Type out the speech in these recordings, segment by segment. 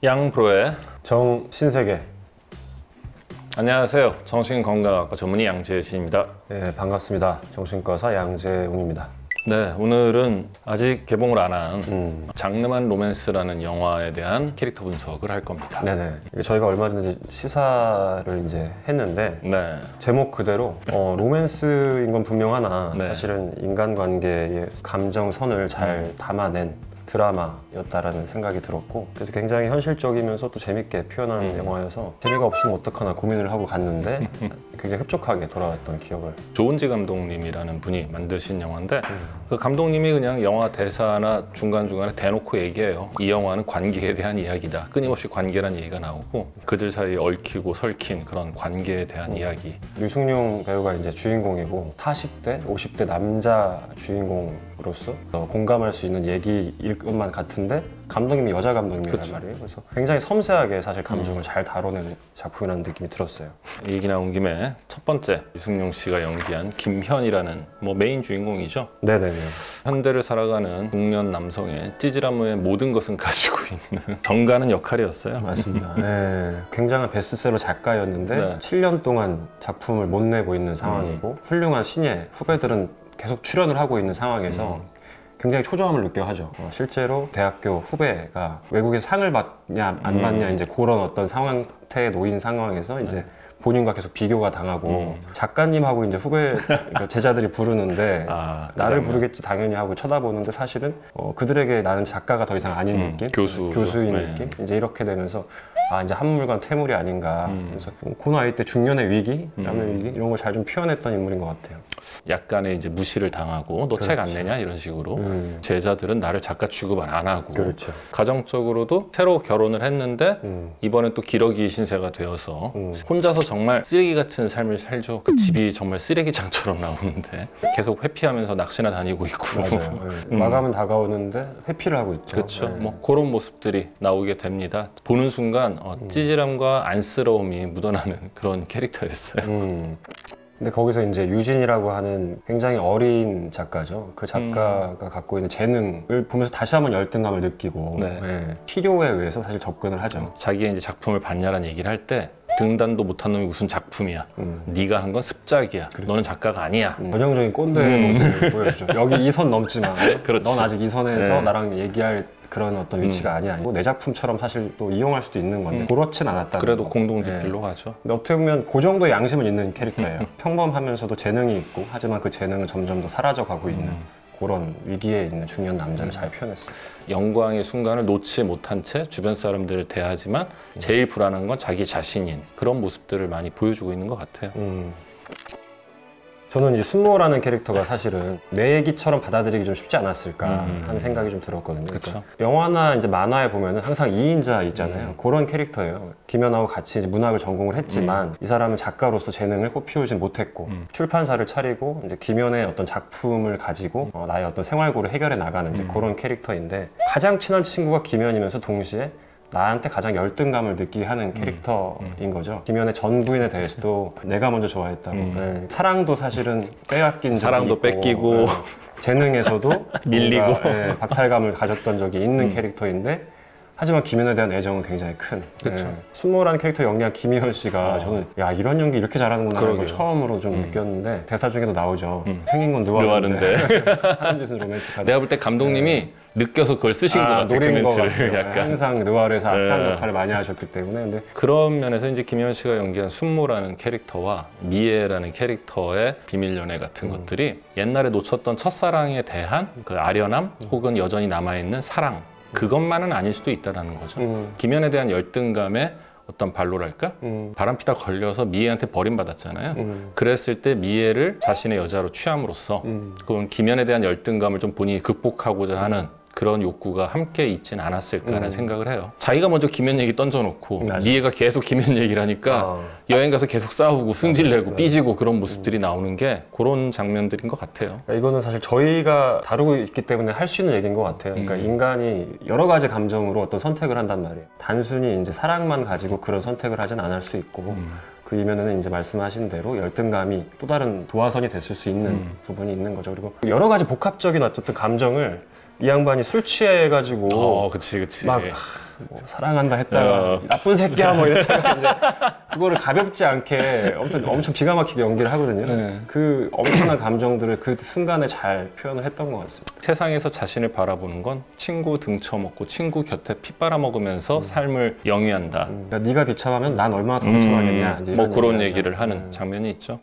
양프로의 정신세계. 안녕하세요. 정신건강학과 전문의 양재진입니다. 네, 반갑습니다. 정신과사 양재웅입니다. 네, 오늘은 아직 개봉을 안 한 장르만 로맨스라는 영화에 대한 캐릭터 분석을 할 겁니다. 네네. 저희가 얼마 전에 시사를 이제 했는데 네. 제목 그대로 로맨스인 건 분명하나 네. 사실은 인간관계의 감정선을 잘 담아낸 드라마였다라는 생각이 들었고, 그래서 굉장히 현실적이면서 또 재밌게 표현한 영화여서 재미가 없으면 어떡하나 고민을 하고 갔는데 굉장히 흡족하게 돌아왔던 기억을. 조은지 감독님이라는 분이 만드신 영화인데 그 감독님이 그냥 영화 대사나 중간중간에 대놓고 얘기해요. 이 영화는 관계에 대한 이야기다. 끊임없이 관계란 얘기가 나오고 그들 사이에 얽히고 설킨 그런 관계에 대한 이야기. 류승룡 배우가 이제 주인공이고 40대, 50대 남자 주인공으로서 공감할 수 있는 얘기일 것만 같은데 감독님이 여자 감독님이란 그쵸. 말이에요. 그래서 굉장히 섬세하게 사실 감정을 잘 다뤄낸 작품이라는 느낌이 들었어요. 얘기 나온 김에 첫 번째 유승용 씨가 연기한 김현이라는 메인 주인공이죠. 네네네. 현대를 살아가는 중년 남성의 찌질함의 모든 것은 가지고 있는 정가는 역할이었어요. 맞습니다. 네. 굉장한 베스트셀러 작가였는데 네. 7년 동안 작품을 못 내고 있는 상황이고 훌륭한 신예 후배들은 계속 출연을 하고 있는 상황에서 굉장히 초조함을 느껴 하죠. 실제로 대학교 후배가 외국에서 상을 받냐 안 받냐 이제 그런 어떤 상태에 놓인 상황에서 이제 본인과 계속 비교가 당하고 작가님하고 이제 후배 그러니까 제자들이 부르는데 나를 부르겠지 당연히 하고 쳐다보는데 사실은 그들에게 나는 작가가 더 이상 아닌 느낌, 교수인 네. 느낌, 이제 이렇게 되면서 이제 한물간 퇴물이 아닌가. 그래서 그 나이 때 중년의 위기, 라면 위기 이런 걸 잘 좀 표현했던 인물인 것 같아요. 약간의 이제 무시를 당하고 너 책 안 내냐 이런 식으로 제자들은 나를 작가 취급 안 하고 그렇죠. 가정적으로도 새로 결혼을 했는데 이번엔 또 기러기 신세가 되어서 혼자서 정말 쓰레기 같은 삶을 살죠. 그 집이 정말 쓰레기장처럼 나오는데 계속 회피하면서 낚시나 다니고 있고 맞아요. 마감은 다가오는데 회피를 하고 있죠. 그렇죠. 네. 그런 모습들이 나오게 됩니다. 보는 순간 찌질함과 안쓰러움이 묻어나는 그런 캐릭터였어요. 근데 거기서 이제 유진이라고 하는 굉장히 어린 작가죠. 그 작가가 갖고 있는 재능을 보면서 다시 한번 열등감을 느끼고 필요에 의해서 사실 접근을 하죠. 자기의 이제 작품을 봤냐라는 얘기를 할 때 등단도 못한 놈이 무슨 작품이야. 네가 한 건 습작이야. 너는 작가가 아니야. 전형적인 꼰대의 모습을 보여주죠. 여기 이 선 넘지 마. 그렇지. 넌 아직 이 선에서 나랑 얘기할 그런 어떤 위치가 아니야. 내 작품처럼 사실 또 이용할 수도 있는 건데 그렇진 않았다. 그래도 공동집필로 가죠. 근데 어떻게 보면 그 정도의 양심은 있는 캐릭터예요. 평범하면서도 재능이 있고 하지만 그 재능은 점점 더 사라져가고 있는 그런 위기에 있는 중년 남자를 잘 표현했어요. 영광의 순간을 놓지 못한 채 주변 사람들을 대하지만 제일 불안한 건 자기 자신인 그런 모습들을 많이 보여주고 있는 것 같아요. 저는 이제 순모라는 캐릭터가 사실은 내 얘기처럼 받아들이기 좀 쉽지 않았을까 하는 생각이 좀 들었거든요. 그러니까 영화나 이제 만화에 보면은 항상 2인자 있잖아요. 그런 캐릭터예요. 김연아하고 같이 이제 문학을 전공을 했지만 이 사람은 작가로서 재능을 꽃피우진 못했고 출판사를 차리고 이제 김연의 어떤 작품을 가지고 나의 어떤 생활고를 해결해 나가는 이제 그런 캐릭터인데 가장 친한 친구가 김연이면서 동시에 나한테 가장 열등감을 느끼게 하는 캐릭터인 거죠. 김연의 전 부인에 대해서도 내가 먼저 좋아했다고. 사랑도 사실은 빼앗긴 적이 사랑도 있고, 뺏기고 재능에서도 밀리고 뭔가, 박탈감을 가졌던 적이 있는 캐릭터인데 하지만 김연에 대한 애정은 굉장히 큰. 순모라는 캐릭터 연기한 김희연 씨가 저는 야 이런 연기 이렇게 잘하는구나 하는 걸 처음으로 좀 느꼈는데 대사 중에도 나오죠. 생긴 건 누아르인데 하는 짓은 로맨틱하다. 내가 볼 때 감독님이 느껴서 그걸 쓰신 것 같아요. 노린 그 것 멘트를 같아요. 약간. 항상 느와르에서 악당 역할을 많이 하셨기 때문에. 근데 그런 면에서 이제 김희연 씨가 연기한 순모라는 캐릭터와 미애라는 캐릭터의 비밀 연애 같은 것들이 옛날에 놓쳤던 첫사랑에 대한 그 아련함 혹은 여전히 남아있는 사랑 그것만은 아닐 수도 있다는 거죠. 김연에 대한 열등감에 어떤 발로랄까? 바람피다 걸려서 미애한테 버림받았잖아요. 그랬을 때 미애를 자신의 여자로 취함으로써 그건 김연에 대한 열등감을 좀 본인이 극복하고자 하는 그런 욕구가 함께 있진 않았을까라는 생각을 해요. 자기가 먼저 김연 얘기 던져놓고 미애가 계속 김연 얘기를 하니까 여행 가서 계속 싸우고 승질내고 삐지고 그런 모습들이 나오는 게 그런 장면들인 것 같아요. 이거는 사실 저희가 다루고 있기 때문에 할 수 있는 얘기인 것 같아요. 그러니까 인간이 여러 가지 감정으로 어떤 선택을 한단 말이에요. 단순히 이제 사랑만 가지고 그런 선택을 하진 않을 수 있고 그 이면에는 이제 말씀하신 대로 열등감이 또 다른 도화선이 됐을 수 있는 부분이 있는 거죠. 그리고 여러 가지 복합적인 어쨌든 감정을 이 양반이 술 취해가지고 그치. 막 뭐 사랑한다 했다가 나쁜 새끼야 뭐 이랬다가 이제 그거를 가볍지 않게 엄청 기가 막히게 연기를 하거든요. 그 엄청난 감정들을 그 순간에 잘 표현을 했던 것 같습니다. 세상에서 자신을 바라보는 건 친구 등쳐먹고 친구 곁에 피 빨아먹으면서 삶을 영위한다. 그러니까 네가 비참하면 난 얼마나 더 비참하겠냐. 이제 뭐 이런 그런 얘기를 얘기를 하죠. 하는 장면이 있죠.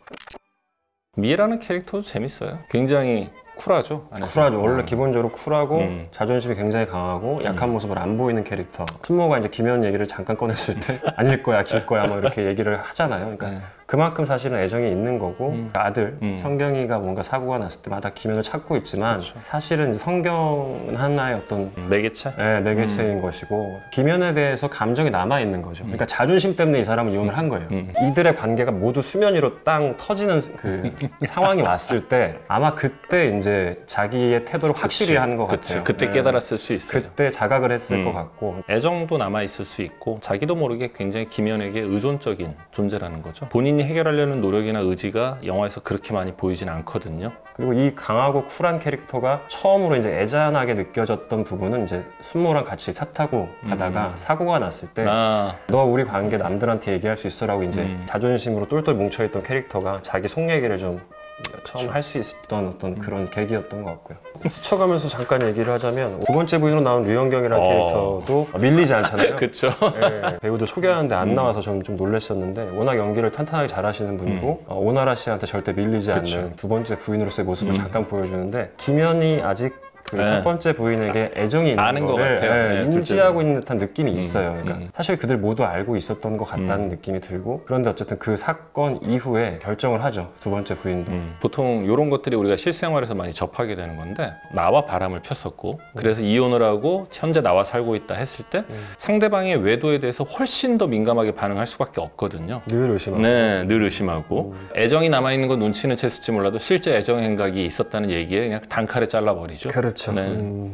미애라는 캐릭터도 재밌어요. 굉장히 쿨하죠. 안에서. 쿨하죠. 원래 기본적으로 쿨하고 자존심이 굉장히 강하고 약한 모습을 안 보이는 캐릭터. 순모가 이제 김연 얘기를 잠깐 꺼냈을 때 아닐 거야, 길 거야 뭐 이렇게 얘기를 하잖아요. 그러니까 그만큼 사실은 애정이 있는 거고 아들 성경이가 뭔가 사고가 났을 때마다 김연을 찾고 있지만 그렇죠. 사실은 이제 성경은 하나의 어떤 매개체? 네, 매개체인 것이고 김연에 대해서 감정이 남아 있는 거죠. 그러니까 자존심 때문에 이 사람은 이혼을 한 거예요. 이들의 관계가 모두 수면 위로 땅 터지는 그 상황이 왔을 때 아마 그때 이제 자기의 태도를 확실히 한 것 같아요. 그때 네. 깨달았을 수 있어요. 그때 자각을 했을 것 같고 애정도 남아있을 수 있고 자기도 모르게 굉장히 김연에게 의존적인 존재라는 거죠. 본인이 해결하려는 노력이나 의지가 영화에서 그렇게 많이 보이진 않거든요. 그리고 이 강하고 쿨한 캐릭터가 처음으로 이제 애잔하게 느껴졌던 부분은 이제 순모랑 같이 차 타고 가다가 사고가 났을 때 너 우리 관계 남들한테 얘기할 수 있어라고 이제 자존심으로 똘똘 뭉쳐있던 캐릭터가 자기 속 얘기를 좀 처음 할 수 있었던 어떤 그런 계기였던 것 같고요. 스쳐가면서 잠깐 얘기를 하자면 두 번째 부인으로 나온 류현경이라는 캐릭터도 밀리지 않잖아요. 그렇죠. 네, 배우들 소개하는데 안 나와서 저는 좀 놀랐었는데 워낙 연기를 탄탄하게 잘하시는 분이고 오나라 씨한테 절대 밀리지 않는 두 번째 부인으로서의 모습을 잠깐 보여주는데 김연이 아직 그 첫 번째 부인에게 애정이 있는 아는 거를 것 같아요. 네, 인지하고 있는 듯한 느낌이 있어요. 그러니까 사실 그들 모두 알고 있었던 것 같다는 느낌이 들고 그런데 어쨌든 그 사건 이후에 결정을 하죠. 두 번째 부인도. 보통 이런 것들이 우리가 실생활에서 많이 접하게 되는 건데 나와 바람을 폈었고 그래서 이혼을 하고 현재 나와 살고 있다 했을 때 상대방의 외도에 대해서 훨씬 더 민감하게 반응할 수밖에 없거든요. 늘 의심하고. 네, 늘 의심하고 애정이 남아있는 건 눈치는 챘을지 몰라도 실제 애정 행각이 있었다는 얘기에 그냥 단칼에 잘라버리죠. 그렇죠. 네.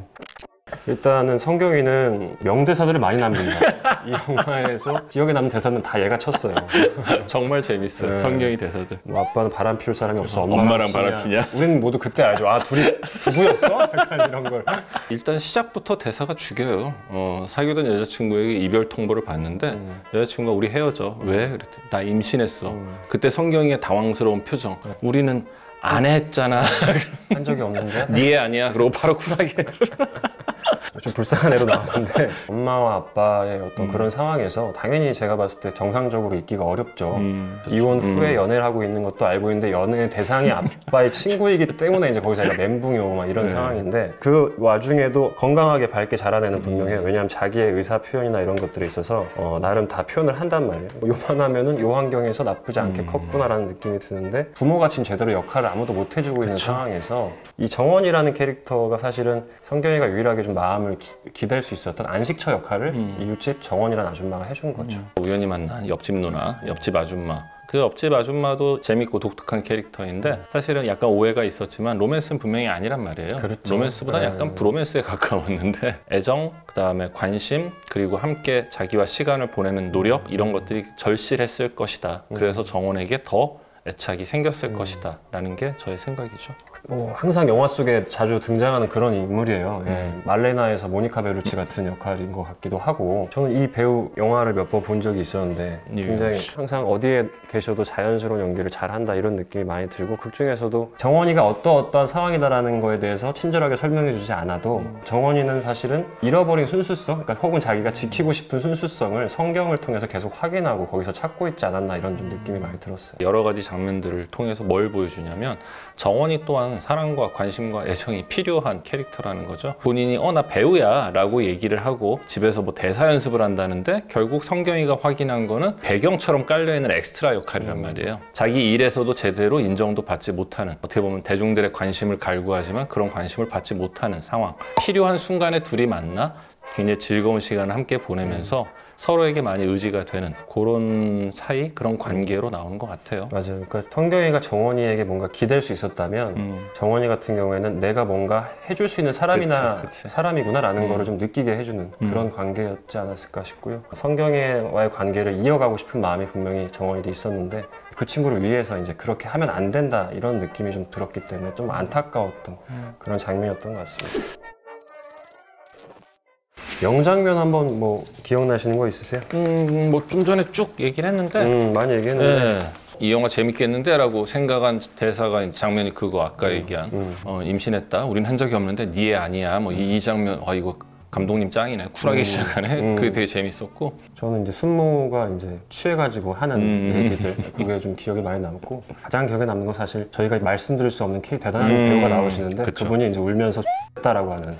일단은 성경이는 명대사들을 많이 남깁니다. 이 영화에서 기억에 남는 대사는 다 얘가 쳤어요. 정말 재밌어요. 네. 성경이 대사들. 뭐 아빠는 바람 피울 사람이 없어. 엄마랑 바람 피냐? 우리는 모두 그때 알죠. 아 둘이 부부였어? 약간 이런 걸. 일단 시작부터 대사가 죽여요. 사귀던 여자친구에게 이별 통보를 받는데 여자친구가 우리 헤어져. 왜? 그랬더니 나 임신했어. 그때 성경이의 당황스러운 표정. 우리는 안 했잖아. 한 적이 없는데? 네 애 아니야. 그러고 바로 쿨하게. 좀 불쌍한 애로 나오는데 엄마와 아빠의 어떤 그런 상황에서 당연히 제가 봤을 때 정상적으로 있기가 어렵죠. 이혼 후에 연애를 하고 있는 것도 알고 있는데 연애 대상이 아빠의 친구이기 때문에 이제 거기서 애가 멘붕이 오고 막 이런 상황인데 그 와중에도 건강하게 밝게 자라내는 분명해요. 왜냐하면 자기의 의사 표현이나 이런 것들에 있어서 나름 다 표현을 한단 말이에요. 뭐 요만하면은 요 환경에서 나쁘지 않게 컸구나라는 느낌이 드는데 부모가 지금 제대로 역할을 아무도 못 해주고 있는 상황에서 이 정원이라는 캐릭터가 사실은 성경이가 유일하게 좀 마음을 기댈 수 있었던 안식처 역할을 이웃집 정원이라는 아줌마가 해준 거죠. 우연히 만난 옆집 누나, 옆집 아줌마. 그 옆집 아줌마도 재밌고 독특한 캐릭터인데 사실은 약간 오해가 있었지만 로맨스는 분명히 아니란 말이에요. 그렇죠. 로맨스보다 약간 브로맨스에 가까웠는데 애정, 그다음에 관심, 그리고 함께 자기와 시간을 보내는 노력 이런 것들이 절실했을 것이다. 그래서 정원에게 더 애착이 생겼을 것이다 라는 게 저의 생각이죠. 뭐 항상 영화 속에 자주 등장하는 그런 인물이에요. 예, 말레나에서 모니카 벨루치 같은 역할인 것 같기도 하고 저는 이 배우 영화를 몇 번 본 적이 있었는데 굉장히 항상 어디에 계셔도 자연스러운 연기를 잘한다 이런 느낌이 많이 들고 극 중에서도 정원이가 어떠한 상황이다라는 거에 대해서 친절하게 설명해 주지 않아도 정원이는 사실은 잃어버린 순수성, 그러니까 혹은 자기가 지키고 싶은 순수성을 성경을 통해서 계속 확인하고 거기서 찾고 있지 않았나 이런 좀 느낌이 많이 들었어요. 여러 가지 장면들을 통해서 뭘 보여주냐면 정원이 또한 사랑과 관심과 애정이 필요한 캐릭터라는 거죠. 본인이 나 배우야 라고 얘기를 하고 집에서 뭐 대사 연습을 한다는데 결국 성경이가 확인한 거는 배경처럼 깔려있는 엑스트라 역할이란 말이에요. 자기 일에서도 제대로 인정도 받지 못하는, 어떻게 보면 대중들의 관심을 갈구하지만 그런 관심을 받지 못하는 상황. 필요한 순간에 둘이 만나 굉장히 즐거운 시간을 함께 보내면서 서로에게 많이 의지가 되는 그런 사이, 그런 관계로 나오는 것 같아요. 맞아요. 그러니까 성경이가 정원이에게 뭔가 기댈 수 있었다면 정원이 같은 경우에는 내가 뭔가 해줄 수 있는 그치. 사람이구나라는 거를 좀 느끼게 해주는 그런 관계였지 않았을까 싶고요. 성경이와의 관계를 이어가고 싶은 마음이 분명히 정원이도 있었는데 그 친구를 위해서 이제 그렇게 하면 안 된다 이런 느낌이 좀 들었기 때문에 좀 안타까웠던 그런 장면이었던 것 같습니다. 명장면 한번 뭐 기억나시는 거 있으세요? 뭐 좀 전에 쭉 얘기를 했는데 많이 얘기했는데. 네. 이 영화 재밌겠는데? 라고 생각한 대사가 장면이 그거 아까 얘기한 임신했다. 우린 한 적이 없는데 네 애 아니야. 뭐 이 장면 이거 감독님 짱이네. 쿨하게 시작하네. 그게 되게 재밌었고. 저는 이제 순모가 이제 취해가지고 하는 얘기들 그게 좀 기억에 많이 남고 가장 기억에 남는 건 사실 저희가 말씀드릴 수 없는 대단한 배우가 나오시는데 그쵸. 그분이 이제 울면서 X다라고 하는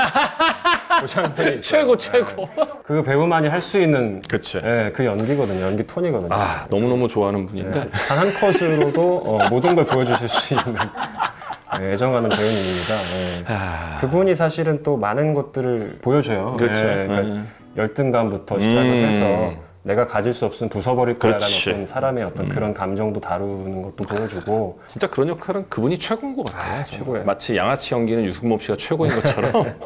그 장면이 최고 있어요. 최고. 그 배우만이 할 수 있는 그치. 그 연기거든요. 연기 톤이거든요. 너무너무 좋아하는 분인데 단 한 컷으로도 모든 걸 보여주실 수 있는 애정하는 배우님입니다. 그분이 사실은 또 많은 것들을 보여줘요. 그렇죠. 그러니까 열등감부터 시작을 해서 내가 가질 수 없으면 부숴버릴 거라는 그렇지. 어떤 사람의 어떤 그런 감정도 다루는 것도 보여주고 진짜 그런 역할은 그분이 최고인 것 같아요. 최고예요. 마치 양아치 연기는 유승범 씨가 최고인 것처럼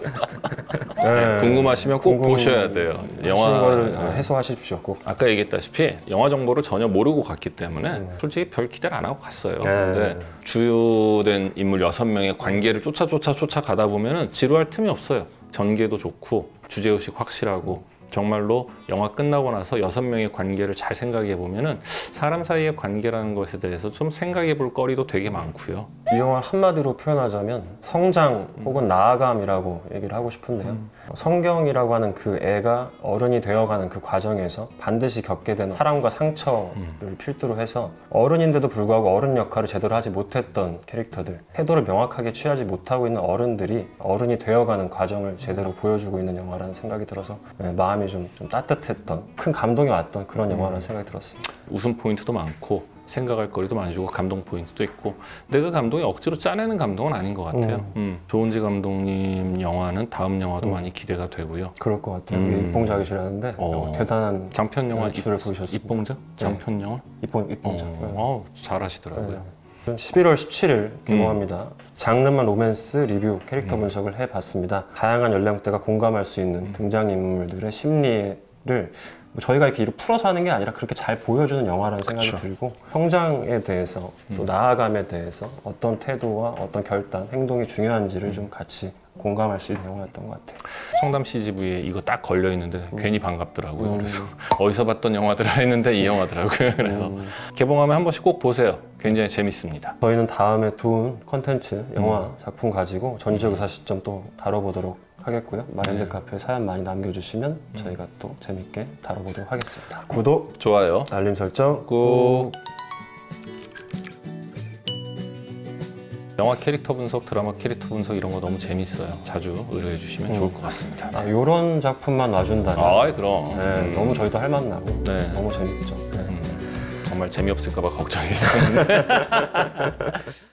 궁금하시면 꼭 보셔야 돼요. 거를 영화 해소하십시오. 꼭. 아까 얘기했다시피 영화 정보를 전혀 모르고 갔기 때문에 솔직히 별 기대를 안 하고 갔어요. 근데 주요된 인물 6명의 관계를 쫓아가다 보면은 지루할 틈이 없어요. 전개도 좋고 주제의식 확실하고 정말로 영화 끝나고 나서 6명의 관계를 잘 생각해 보면은 사람 사이의 관계라는 것에 대해서 좀 생각해 볼 거리도 되게 많고요. 이 영화를 한마디로 표현하자면 성장 혹은 나아감이라고 얘기를 하고 싶은데요. 성경이라고 하는 그 애가 어른이 되어가는 그 과정에서 반드시 겪게 되는 사랑과 상처를 필두로 해서 어른인데도 불구하고 어른 역할을 제대로 하지 못했던 캐릭터들, 태도를 명확하게 취하지 못하고 있는 어른들이 어른이 되어가는 과정을 제대로 보여주고 있는 영화라는 생각이 들어서 마음이 좀 따뜻했던, 큰 감동이 왔던 그런 영화라는 생각이 들었습니다. 웃음 포인트도 많고 생각할 거리도 많이 주고 감동 포인트도 있고 근데 그 감동이 억지로 짜내는 감동은 아닌 것 같아요. 조은지 감독님 영화는 다음 영화도 많이 기대가 되고요. 그럴 것 같아요. 입봉작이시라는데 대단한 장편 영화 연출을 보셨습니다. 입봉작? 장편 영화? 입봉작. 잘하시더라고요. 11월 17일 개봉합니다. 장르만 로맨스 리뷰 캐릭터 분석을 해봤습니다. 다양한 연령대가 공감할 수 있는 등장인물들의 심리를 저희가 이렇게 풀어서 하는 게 아니라 그렇게 잘 보여주는 영화라는 생각이 들고 성장에 대해서 또 나아감에 대해서 어떤 태도와 어떤 결단, 행동이 중요한지를 좀 같이 공감할 수 있는 영화였던 것 같아요. 청담 CGV에 이거 딱 걸려 있는데 괜히 반갑더라고요. 그래서 어디서 봤던 영화들을 했는데 이 영화더라고요. 그래서 개봉하면 한 번씩 꼭 보세요. 굉장히 재밌습니다. 저희는 다음에 좋은 컨텐츠, 영화 작품 가지고 전지적 의사시점 또 다뤄보도록 하겠고요. 마인드 카페에 사연 많이 남겨주시면 저희가 또 재밌게 다뤄보도록 하겠습니다. 구독, 좋아요. 알림 설정 꾹. 영화 캐릭터 분석, 드라마 캐릭터 분석 이런 거 너무 재밌어요. 자주 의뢰해 주시면 좋을 것 같습니다. 이런 작품만 놔준다면 그럼. 너무 저희도 할 맛 나고 너무 재밌죠. 정말 재미없을까 봐 걱정이 있었는데